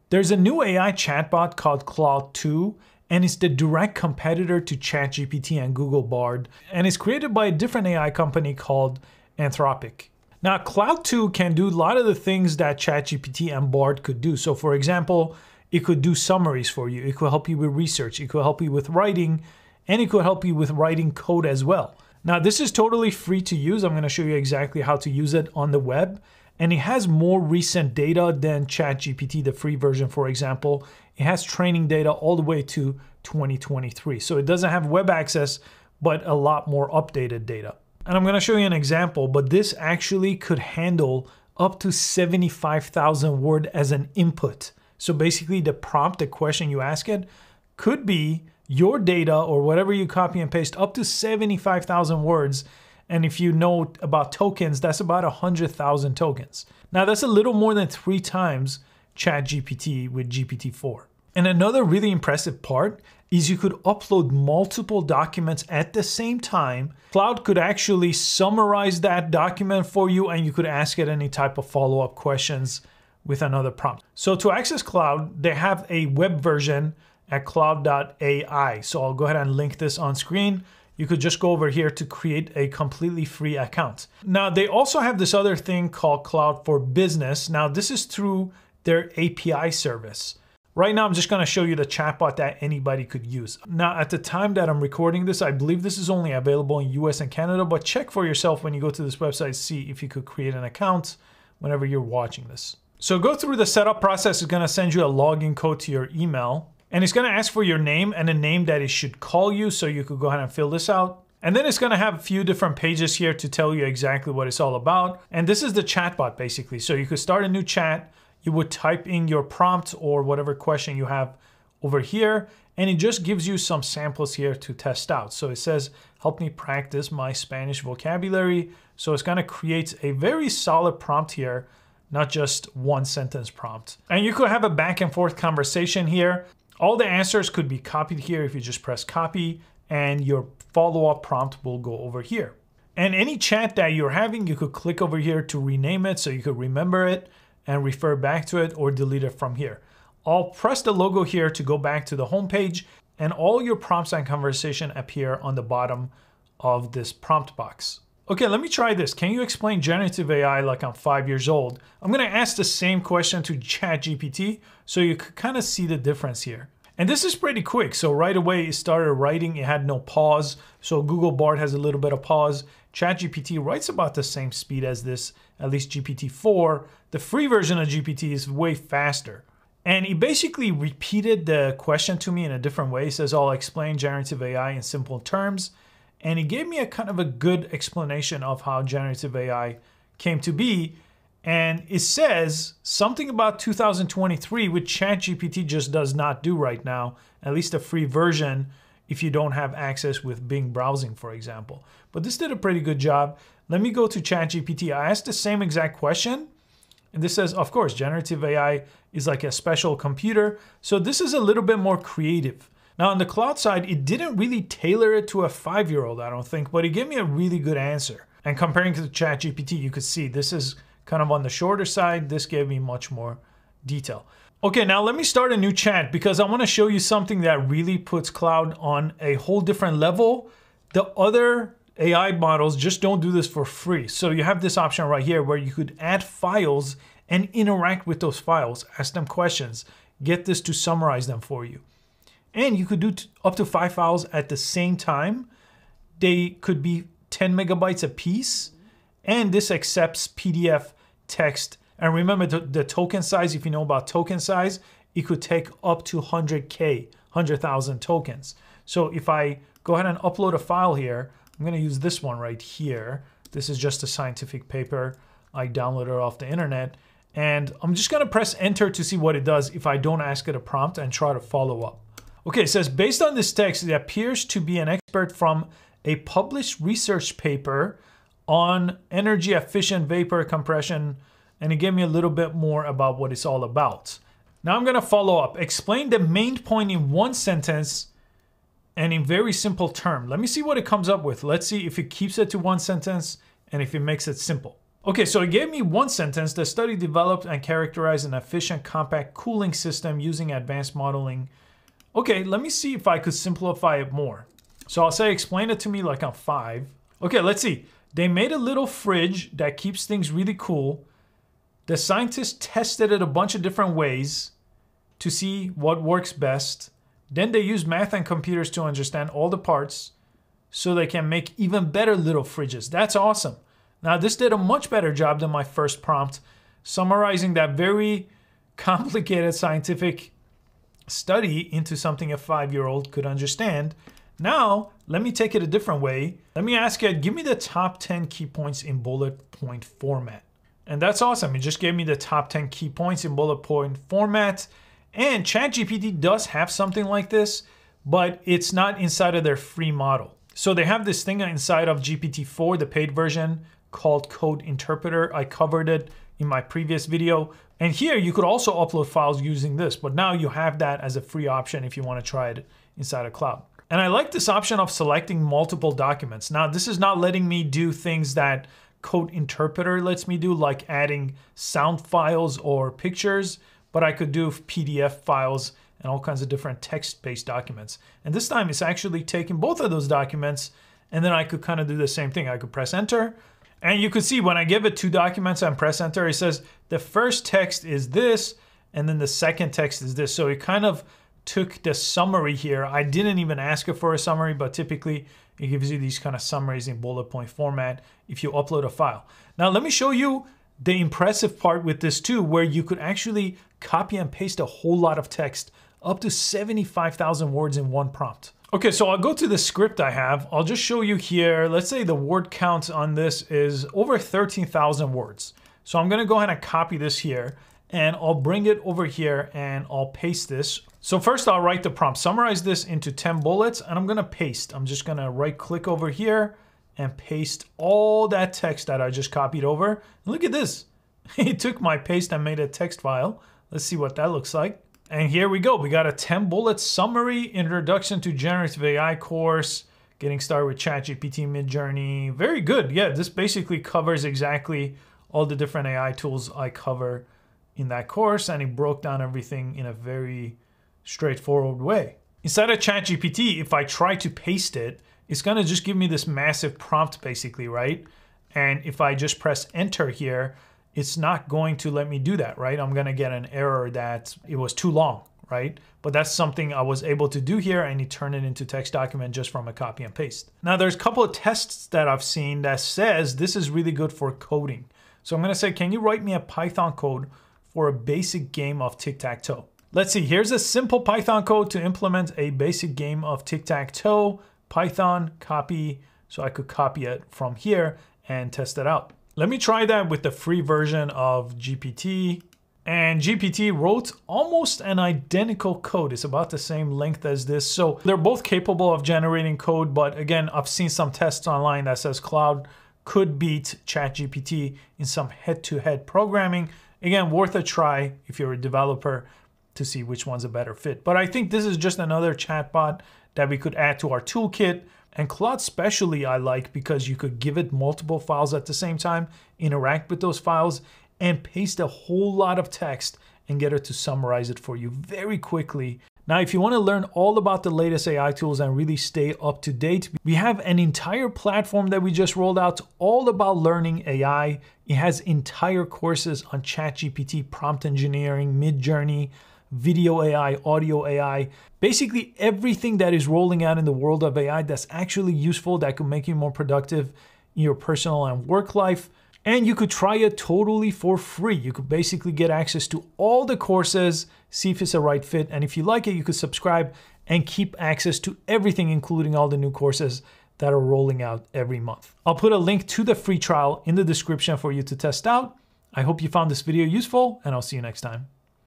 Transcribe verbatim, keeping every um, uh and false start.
There's a new A I chatbot called Claude two, and it's the direct competitor to ChatGPT and Google Bard, and it's created by a different A I company called Anthropic. Now, Claude two can do a lot of the things that ChatGPT and Bard could do. So for example, it could do summaries for you. It could help you with research. It could help you with writing, and it could help you with writing code as well. Now, this is totally free to use. I'm going to show you exactly how to use it on the web. And it has more recent data than ChatGPT, the free version, for example. It has training data all the way to twenty twenty-three. So it doesn't have web access, but a lot more updated data. And I'm going to show you an example, but this actually could handle up to seventy-five thousand words as an input. So basically the prompt, the question you ask it, could be your data or whatever you copy and paste up to seventy-five thousand words. And if you know about tokens, that's about one hundred thousand tokens. Now that's a little more than three times ChatGPT with G P T four. And another really impressive part is you could upload multiple documents at the same time. Claude could actually summarize that document for you, and you could ask it any type of follow-up questions with another prompt. So to access Claude, they have a web version at claude dot A I. So I'll go ahead and link this on screen. You could just go over here to create a completely free account. Now, they also have this other thing called Claude for Business. Now, this is through their A P I service. Right now, I'm just gonna show you the chatbot that anybody could use. Now, at the time that I'm recording this, I believe this is only available in U S and Canada, but check for yourself when you go to this website, see if you could create an account whenever you're watching this. So go through the setup process. It's gonna send you a login code to your email. And it's gonna ask for your name and a name that it should call you, so you could go ahead and fill this out. And then it's gonna have a few different pages here to tell you exactly what it's all about. And this is the chatbot basically. So you could start a new chat, you would type in your prompt or whatever question you have over here, and it just gives you some samples here to test out. So it says, help me practice my Spanish vocabulary. So it's gonna create a very solid prompt here, not just one sentence prompt. And you could have a back and forth conversation here. All the answers could be copied here if you just press copy, and your follow-up prompt will go over here. And any chat that you're having, you could click over here to rename it so you could remember it and refer back to it, or delete it from here. I'll press the logo here to go back to the home page, and all your prompts and conversation appear on the bottom of this prompt box. Okay, let me try this. Can you explain generative A I like I'm five years old? I'm gonna ask the same question to ChatGPT so you could kind of see the difference here. And this is pretty quick. So right away it started writing, it had no pause. So Google Bard has a little bit of pause. ChatGPT writes about the same speed as this, at least G P T four. The free version of G P T is way faster. And he basically repeated the question to me in a different way. He says, I'll explain generative A I in simple terms. And he gave me a kind of a good explanation of how generative A I came to be. And it says something about two thousand twenty-three, which ChatGPT just does not do right now, at least a free version, if you don't have access with Bing browsing, for example. But this did a pretty good job. Let me go to ChatGPT. I asked the same exact question. And this says, of course, generative A I is like a special computer. So this is a little bit more creative. Now on the Claude side, it didn't really tailor it to a five-year-old, I don't think, but it gave me a really good answer. And comparing to the ChatGPT, you could see this is kind of on the shorter side. This gave me much more detail. Okay, now let me start a new chat because I want to show you something that really puts Claude on a whole different level. The other A I models just don't do this for free. So you have this option right here where you could add files and interact with those files, ask them questions, get this to summarize them for you. And you could do up to five files at the same time. They could be ten megabytes a piece. And this accepts P D F, text. And remember the, the token size, if you know about token size, it could take up to one hundred K, one hundred thousand tokens. So if I go ahead and upload a file here, I'm gonna use this one right here. This is just a scientific paper I downloaded off the internet. And I'm just gonna press enter to see what it does if I don't ask it a prompt and try to follow up. Okay, it says, based on this text, it appears to be an expert from a published research paper on energy efficient vapor compression. And it gave me a little bit more about what it's all about. Now I'm gonna follow up. Explain the main point in one sentence and in very simple term. Let me see what it comes up with. Let's see if it keeps it to one sentence and if it makes it simple. Okay, so it gave me one sentence. The study developed and characterized an efficient, compact cooling system using advanced modeling. Okay, let me see if I could simplify it more. So I'll say, explain it to me like I'm five. Okay, let's see. They made a little fridge that keeps things really cool. The scientists tested it a bunch of different ways to see what works best. Then they used math and computers to understand all the parts so they can make even better little fridges. That's awesome. Now, this did a much better job than my first prompt, summarizing that very complicated scientific study into something a five-year-old could understand. Now, let me take it a different way. Let me ask it, give me the top ten key points in bullet point format. And that's awesome. It just gave me the top ten key points in bullet point format. And ChatGPT does have something like this, but it's not inside of their free model. So they have this thing inside of G P T four, the paid version, called Code Interpreter. I covered it in my previous video. And here you could also upload files using this, but now you have that as a free option if you want to try it inside of Claude. And I like this option of selecting multiple documents. Now, this is not letting me do things that Code Interpreter lets me do, like adding sound files or pictures, but I could do P D F files and all kinds of different text-based documents. And this time it's actually taking both of those documents, and then I could kind of do the same thing. I could press enter, and you could see when I give it two documents and press enter, it says the first text is this, and then the second text is this. So it kind of took the summary here. I didn't even ask it for a summary, but typically it gives you these kind of summaries in bullet point format if you upload a file. Now let me show you the impressive part with this too, where you could actually copy and paste a whole lot of text, up to seventy-five thousand words in one prompt. Okay, so I'll go to the script I have. I'll just show you here. Let's say the word count on this is over thirteen thousand words. So I'm gonna go ahead and copy this here, and I'll bring it over here and I'll paste this. So first I'll write the prompt, summarize this into ten bullets, and I'm gonna paste. I'm just gonna right click over here and paste all that text that I just copied over. And look at this. It took my paste and made a text file. Let's see what that looks like. And here we go. We got a ten bullet summary, introduction to generative A I course, getting started with ChatGPT Midjourney. Very good. Yeah, this basically covers exactly all the different A I tools I cover in that course, and it broke down everything in a very straightforward way. Inside of ChatGPT, if I try to paste it, it's gonna just give me this massive prompt basically, right? And if I just press enter here, it's not going to let me do that, right? I'm gonna get an error that it was too long, right? But that's something I was able to do here, and it turned it into text document just from a copy and paste. Now there's a couple of tests that I've seen that says this is really good for coding. So I'm gonna say, can you write me a Python code for a basic game of tic-tac-toe? Let's see, here's a simple Python code to implement a basic game of tic-tac-toe. Python, copy, so I could copy it from here and test it out. Let me try that with the free version of G P T. And G P T wrote almost an identical code. It's about the same length as this. So they're both capable of generating code, but again, I've seen some tests online that says Claude could beat ChatGPT in some head-to-head programming. Again, worth a try if you're a developer to see which one's a better fit. But I think this is just another chatbot that we could add to our toolkit. And Claude especially I like because you could give it multiple files at the same time, interact with those files, and paste a whole lot of text and get it to summarize it for you very quickly. Now, if you want to learn all about the latest A I tools and really stay up to date, we have an entire platform that we just rolled out all about learning A I. It has entire courses on ChatGPT, prompt engineering, Midjourney, video A I, audio A I, basically everything that is rolling out in the world of A I that's actually useful, that could make you more productive in your personal and work life. And you could try it totally for free. You could basically get access to all the courses, see if it's a right fit. And if you like it, you could subscribe and keep access to everything, including all the new courses that are rolling out every month. I'll put a link to the free trial in the description for you to test out. I hope you found this video useful, and I'll see you next time.